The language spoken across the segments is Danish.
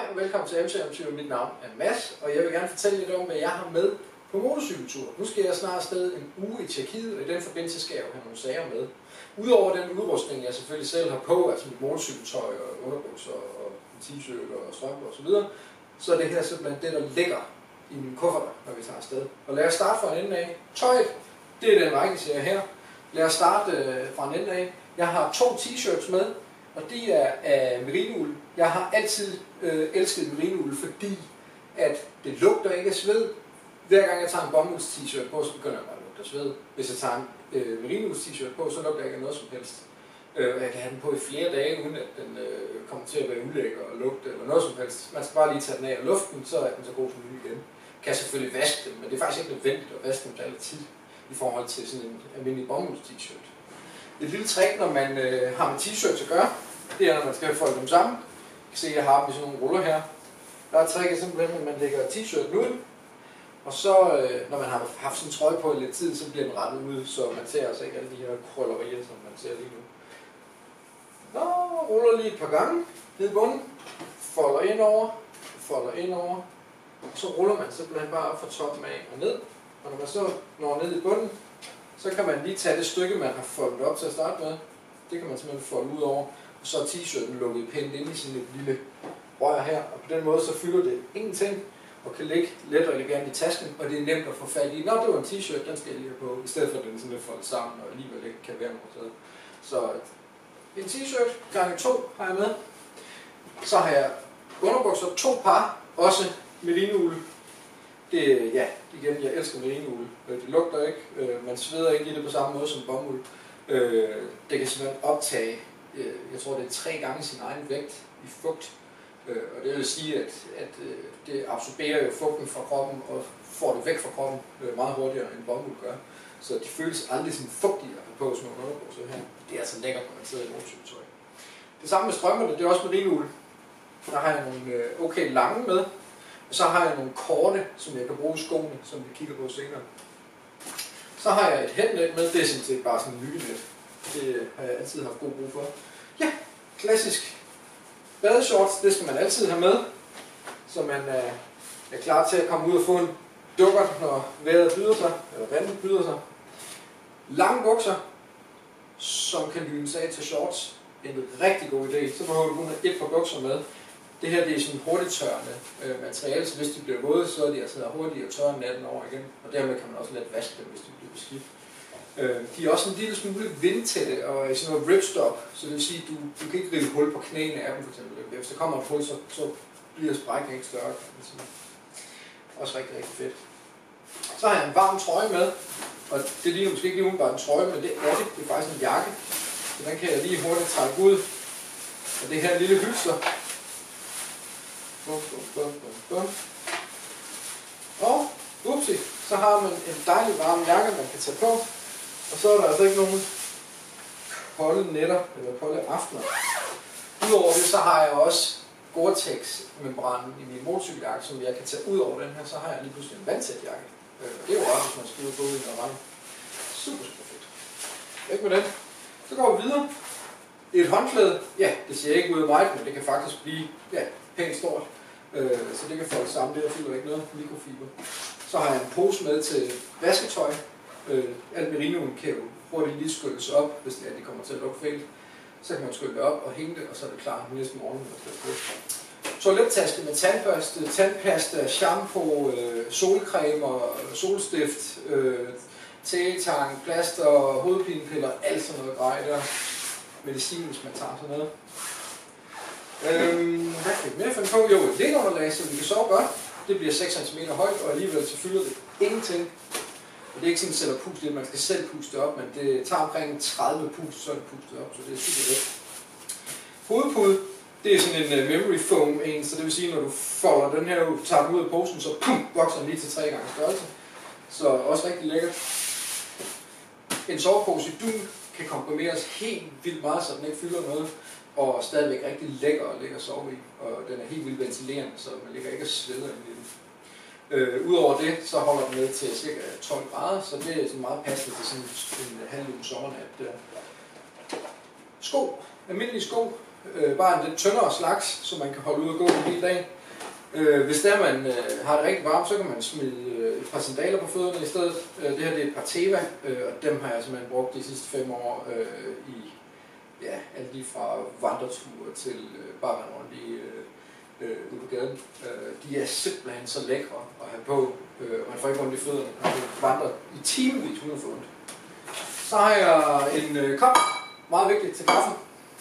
og velkommen til MC-eventyr. Mit navn er Mads, og jeg vil gerne fortælle lidt om, hvad jeg har med på motorcykeltur. Nu skal jeg snart afsted en uge i Tjekkiet, og i den forbindelse skal jeg jo have nogle sager med. Udover den udrustning, jeg selvfølgelig selv har på, altså mit motorcykeltøj og underbukser og t-shirt og strømper osv., så er det her simpelthen det, der ligger i min kuffert, når vi tager afsted. Og lad os starte fra en ende af. Tøjet, det er den række, jeg ser her. Lad os starte fra en ende af. Jeg har 2 t-shirts med, og de er af merinoul. Jeg har altid elsket merinoul, fordi at det lugter ikke af sved. Hver gang jeg tager en bomulds t-shirt på, så begynder jeg bare at lugte af sved. Hvis jeg tager en merinoul t-shirt på, så lugter jeg ikke af noget som helst. Jeg kan have den på i flere dage, uden at den kommer til at være ulækker og lugte eller noget som helst. Man skal bare lige tage den af af luften, så er den så god som ny igen. Kan selvfølgelig vaske den, men det er faktisk ikke nødvendigt at vaske den til altid i forhold til sådan en almindelig bomulds t-shirt. Et lille trick, når man har med t-shirts at gøre, det er, når man skal folde dem sammen. Jeg kan se, at jeg har dem i sådan nogle ruller her. Der er tricket simpelthen, at man lægger t-shirten ud, og så, når man har haft sådan en trøje på i lidt tid, så bliver den rettet ud, så man ser altså ikke alle de her krøllerier, som man ser lige nu. Nå, ruller lige et par gange ned i bunden, folder ind over, og så ruller man simpelthen bare op fra toppen af og ned. Og når man så når ned i bunden, så kan man lige tage det stykke, man har foldet op til at starte med. Det kan man simpelthen folde ud over. Og så er t-shirten lukket pænt ind i sådan et lille rør her. Og på den måde så fylder det ingenting og kan ligge let og elegant i tasken. Og det er nemt at få fat i. Nå, det var en t-shirt, den skal jeg lige have på. I stedet for at den sådan lidt foldet sammen og alligevel ikke kan være noget. Så en t-shirt gange 2 har jeg med. Så har jeg underbukser 2 par, også merinoul. Det, ja, igen, jeg elsker merinoul. Det lugter ikke. Man sveder ikke i det på samme måde som bomuld. Det kan simpelthen optage, jeg tror det er 3 gange sin egen vægt i fugt. Og det vil sige, at det absorberer jo fugten fra kroppen og får det væk fra kroppen meget hurtigere end bomuld gør. Så de føles aldrig sådan fugtige at have på sådan nogle underbukser her. Det er altså lækkert, når man sidder i motorcykeltøj. Det samme med strømperne, det er også merinoul. Der har jeg nogle okay lange med. Og så har jeg nogle korte, som jeg kan bruge i skoene, som vi kigger på senere. Så har jeg et headnet med, det er sådan set bare sådan en lykkenet. Det har jeg altid haft god brug for. Ja, klassisk badeshorts, det skal man altid have med, så man er klar til at komme ud og få en dukkert, når vejret byder sig, eller vandet byder sig. Lange bukser, som kan lynes af til shorts. En rigtig god idé. Så behøver du kun have 1 par bukser med. Det her det er sådan hurtigt tørrende materiale, så hvis de bliver våde, så er de altså hurtigt tørre natten over igen. Og dermed kan man også let vaske dem, hvis de bliver beskidt. De er også en lille smule vindtætte og sådan noget ripstop, så det vil sige, at du kan ikke rive hul på knæene af dem for eksempel. Hvis der kommer et hul, så bliver sprækken ikke større. Også rigtig, rigtig fedt. Så har jeg en varm trøje med, og det ligner måske ikke lige umiddelbart en trøje, men det er det. Det er faktisk en jakke. Så den kan jeg lige hurtigt trække ud. Og det her lille hylster. Og upsi, så har man en dejlig varm jakke, man kan tage på. Og så er der altså ikke nogen kolde nætter eller kolde aftener. Udover det, så har jeg også Gore-Tex-membranen i min motorcykeljakke, som jeg kan tage ud over den her. Så har jeg lige pludselig en vandtæt jakke. Det er jo også, hvis man skal ud og gå i noget regn. Super fedt. Væk med den. Så går vi videre. Et håndklæde, ja, det ser ikke ud af meget, men det kan faktisk blive pænt stort. Så det kan folde sammen, det der fylder ikke noget mikrofiber. Så har jeg en pose med til vasketøj. Alt merinoen kan jo hurtigt lige skylles op, hvis det kommer til at lukke fejl. Så kan man skylle det op og hænge det, og så er det klar næsten morgen. Toilettaske med tandbørste, tandpasta, shampoo, solcreme, solstift, tegetang, plaster, hovedpinepiller, alt sådan noget grej der. Medicin, hvis man tager sådan noget. Hvad kan vi mere finde på? Jo, et liggeunderlag, så vi kan sove godt. Det bliver 6 cm højt, og alligevel så fylder det ingenting. Og det er ikke sådan, at sætter pust det, man skal selv puste op, men det tager omkring 30 pust, så er det pustet op, så det er super let. Hovedpude, det er sådan en memory foam en, så det vil sige, når du folder den her ud, tager den ud af posen, så vokser den lige til 3 gange størrelse. Så også rigtig lækkert. En sovepose i dun kan komprimeres helt vildt meget, så den ikke fylder noget. Og stadigvæk rigtig lækker at ligge og sove i, og den er helt vildt ventilerende, så man ligger ikke og sveder ind i den. Udover det, så holder den ned til ca. 12 grader, så det er sådan meget passende til sådan en halvlune sommernat. Sko, almindelige sko, bare en lidt tyndere slags, så man kan holde ud og gå en hel dag. Hvis der man har det rigtig varmt, så kan man smide et par sandaler på fødderne i stedet. Det her det er et par Teva, og dem har jeg simpelthen brugt de sidste 5 år i alt lige fra vandreture til bare rundt ude på gaden. De er simpelthen så lækre at have på, man får ikke ondt i fødderne, og man vandrer i timevis uden at få ondt. Så har jeg en kop, meget vigtigt til kaffe.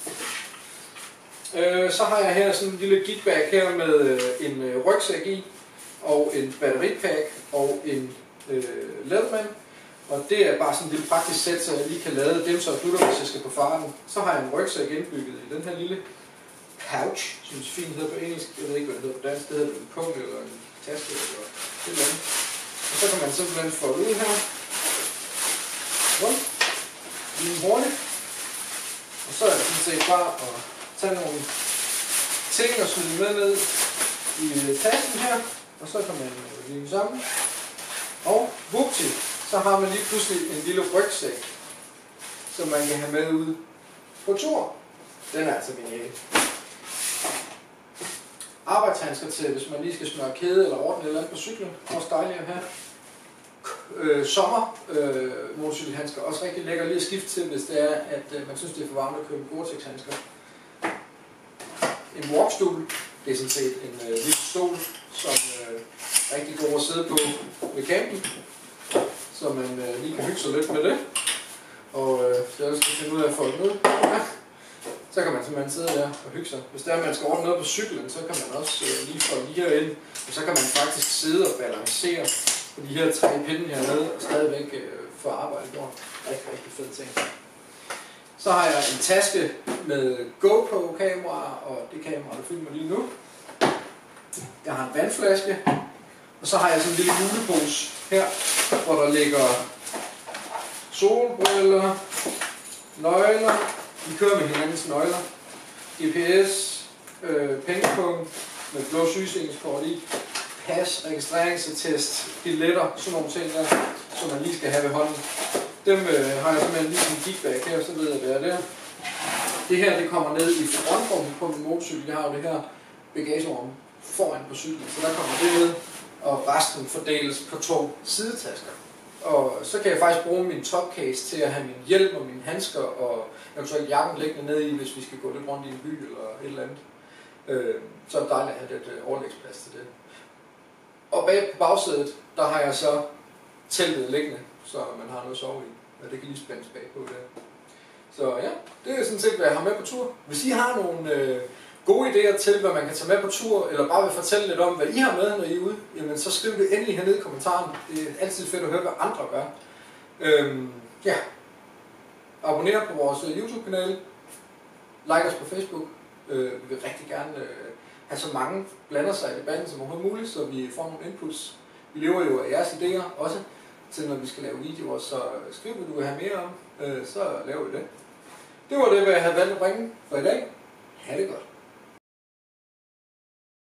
Så har jeg her sådan en lille gitbag her med en rygsæk i, og en batteripack og en Leatherman. Og det er bare sådan en lille praktisk sæt, så jeg lige kan lade dem så dutter, hvis jeg skal på farten. Så har jeg en rygsæk indbygget i den her lille pouch, som så fint hedder på engelsk. Jeg ved ikke, hvad det hedder på dansk. Det hedder en punkt eller en taske eller et eller andet. Og så kan man simpelthen få det ud her. Rundt. Lige hurtigt. Og så er det sådan set bare at tage nogle ting og smide med ned i tasken her. Og så kan man lige sammen. Og vupti, så har man lige pludselig en lille rygsæk, som man kan have med ud på tur. Den er altså genial. Arbejdshandsker til, hvis man lige skal smøre kæde eller ordne et eller andet på cyklen. Også dejligt at have. Motorcykelhandsker. Også rigtig lækker lige at skifte til, hvis det er, at man synes, det er for varmt at købe Gore-Tex-handsker. En walkstol. Det er sådan set en lille stol, som er rigtig god at sidde på ved campen. Så man lige kan hygge sig lidt med det. Og så jeg skal finde ud af at få det ud. Ja. Så kan man simpelthen sidde der og hygge sig. Hvis der er, man skal ordne noget på cyklen, så kan man også lige få lige herind. Og så kan man faktisk sidde og balancere på de her 3 pinde hernede og stadigvæk få arbejde gjort. Rigtig, rigtig fed ting. Så har jeg en taske med GoPro-kamera, og det kamera, der filmer lige nu. Jeg har en vandflaske. Og så har jeg sådan en lille julepose her, hvor der ligger solbriller, nøgler. Vi kører med hinandens nøgler. GPS, pengepunkt med blå sygesikringskort i, pas, registreringsattest, billetter, sådan nogle ting der, som man lige skal have ved hånden. Dem har jeg simpelthen lige en gigtbag her, så ved jeg, hvad det er. Det her det kommer ned i frontrummet på min motorcykel. Jeg har jo det her bagagerum foran på cyklen, så der kommer det ned, og resten fordeles på 2 sidetasker. Og så kan jeg faktisk bruge min topcase til at have min hjelm og mine handsker og eventuelt jakken liggende nede i, hvis vi skal gå lidt rundt i en by eller et eller andet. Så er det dejligt at have lidt overlægsplads til det. Og bag på bagsædet, der har jeg så teltet liggende, så man har noget at sove i. Og det kan lige spændes bagpå der. Så ja, det er sådan set, hvad jeg har med på tur. Hvis I har nogle gode idéer til, hvad man kan tage med på tur, eller bare vil fortælle lidt om, hvad I har med, når I er ude, jamen så skriv det endelig hernede i kommentaren. Det er altid fedt at høre, hvad andre gør. Ja. Abonner på vores YouTube-kanal. Like os på Facebook. Vi vil rigtig gerne have så mange blander sig i debatten som overhovedet muligt, så vi får nogle inputs. Vi lever jo af jeres idéer også, til når vi skal lave videoer, så skriv, hvad du vil have mere om, så laver vi det. Det var det, hvad jeg havde valgt at bringe for i dag. Ha' det godt.